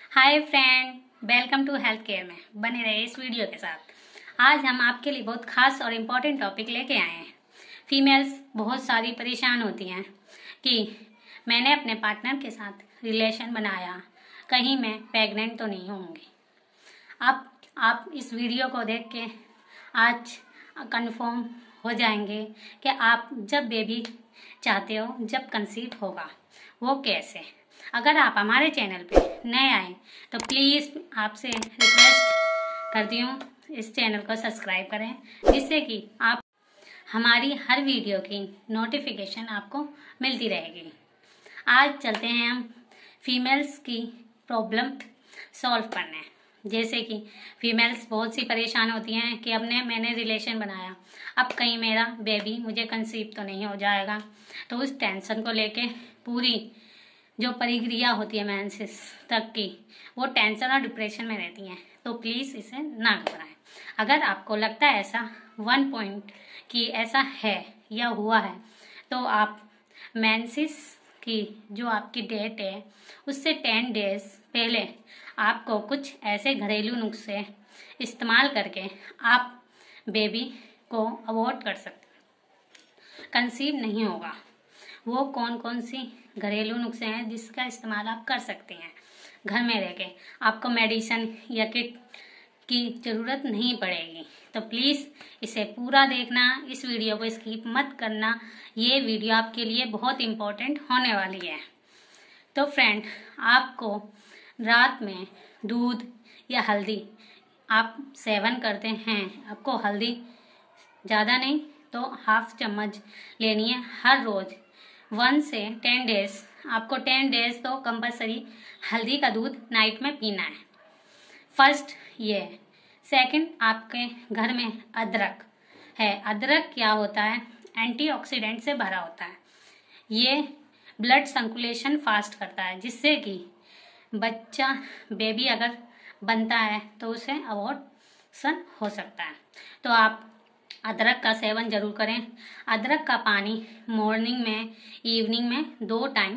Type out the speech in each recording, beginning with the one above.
Hi friend, welcome to health care में बने रहे इस वीडियो के साथ। आज हम आपके लिए बहुत खास और इम्पोर्टेंट टॉपिक लेके आए हैं। फीमेल्स बहुत सारी परेशान होती हैं कि मैंने अपने पार्टनर के साथ रिलेशन बनाया, कहीं मैं प्रेग्नेंट तो नहीं होंगी। अब आप इस वीडियो को देख के आज कंफर्म हो जाएंगे कि आप जब बेबी चाहते हो, जब कंसीव होगा वो कैसे। अगर आप हमारे चैनल पे नए आए तो प्लीज़ आपसे रिक्वेस्ट करती हूँ इस चैनल को सब्सक्राइब करें, जिससे कि आप हमारी हर वीडियो की नोटिफिकेशन आपको मिलती रहेगी। आज चलते हैं हम फीमेल्स की प्रॉब्लम सॉल्व करने। जैसे कि फीमेल्स बहुत सी परेशान होती हैं कि मैंने रिलेशन बनाया, अब कहीं मेरा बेबी मुझे कंसीव तो नहीं हो जाएगा। तो उस टेंशन को लेके पूरी जो प्रक्रिया होती है मेंसेस तक की, वो टेंशन और डिप्रेशन में रहती हैं। तो प्लीज़ इसे ना घबराएं। अगर आपको लगता है ऐसा 1 पॉइंट कि ऐसा है या हुआ है, तो आप मेंसेस की जो आपकी डेट है उससे 10 डेज पहले आपको कुछ ऐसे घरेलू नुस्खे इस्तेमाल करके आप बेबी को अवॉइड कर सकते हैं, कंसीव नहीं होगा। वो कौन कौन सी घरेलू नुस्खे हैं जिसका इस्तेमाल आप कर सकते हैं घर में रह के। आपको मेडिसिन या किट की ज़रूरत नहीं पड़ेगी। तो प्लीज़ इसे पूरा देखना, इस वीडियो को स्किप मत करना। ये वीडियो आपके लिए बहुत इम्पोर्टेंट होने वाली है। तो फ्रेंड, आपको रात में दूध या हल्दी आप सेवन करते हैं, आपको हल्दी ज़्यादा नहीं तो हाफ चम्मच लेनी है हर रोज़ 1 से 10 डेज। आपको 10 डेज तो कंपलसरी हल्दी का दूध नाइट में पीना है। फर्स्ट ये। सेकंड, आपके घर में अदरक है। अदरक क्या होता है, एंटीऑक्सीडेंट से भरा होता है। ये ब्लड सर्कुलेशन फास्ट करता है, जिससे कि बच्चा बेबी अगर बनता है तो उसे अबॉर्शन हो सकता है। तो आप अदरक का सेवन जरूर करें। अदरक का पानी मॉर्निंग में, इवनिंग में 2 टाइम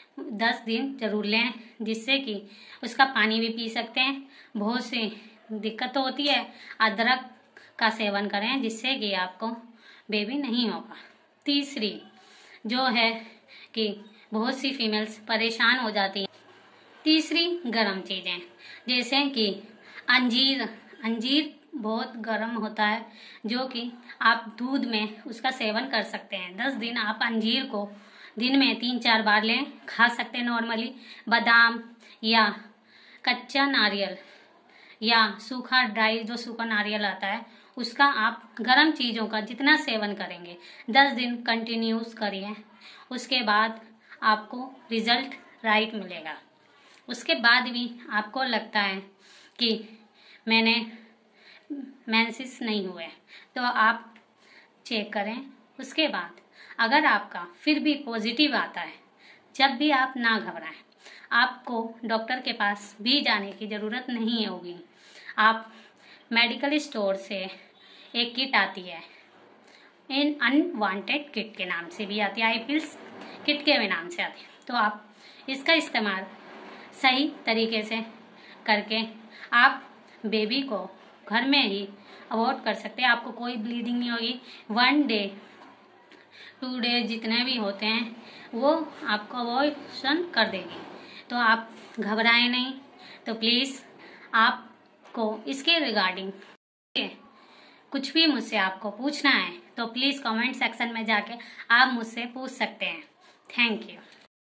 10 दिन जरूर लें, जिससे कि उसका पानी भी पी सकते हैं। बहुत सी दिक्कत होती है, अदरक का सेवन करें जिससे कि आपको बेबी नहीं होगा। तीसरी जो है कि बहुत सी फीमेल्स परेशान हो जाती हैं। तीसरी गर्म चीज़ें, जैसे कि अंजीर बहुत गर्म होता है, जो कि आप दूध में उसका सेवन कर सकते हैं। 10 दिन आप अंजीर को दिन में 3-4 बार लें, खा सकते हैं नॉर्मली। बादाम या कच्चा नारियल या जो सूखा नारियल आता है, उसका आप गर्म चीज़ों का जितना सेवन करेंगे 10 दिन कंटिन्यूस करिए, उसके बाद आपको रिजल्ट राइट मिलेगा। उसके बाद भी आपको लगता है कि मैंने मेंसेस नहीं हुए, तो आप चेक करें। उसके बाद अगर आपका फिर भी पॉजिटिव आता है, जब भी आप ना घबराएं। आपको डॉक्टर के पास भी जाने की ज़रूरत नहीं होगी। आप मेडिकल स्टोर से एक किट आती है, इन अनवांटेड किट के नाम से भी आती है, आईपिल्स किट के नाम से आती है। तो आप इसका इस्तेमाल सही तरीके से करके आप बेबी को घर में ही अवॉइड कर सकते हैं। आपको कोई ब्लीडिंग नहीं होगी। 1 डे 2 डे जितने भी होते हैं वो आपको अवॉइशन कर देगी। तो आप घबराएं नहीं। तो प्लीज़ आपको इसके रिगार्डिंग कुछ भी मुझसे आपको पूछना है तो प्लीज़ कमेंट सेक्शन में जाके आप मुझसे पूछ सकते हैं। Thank you.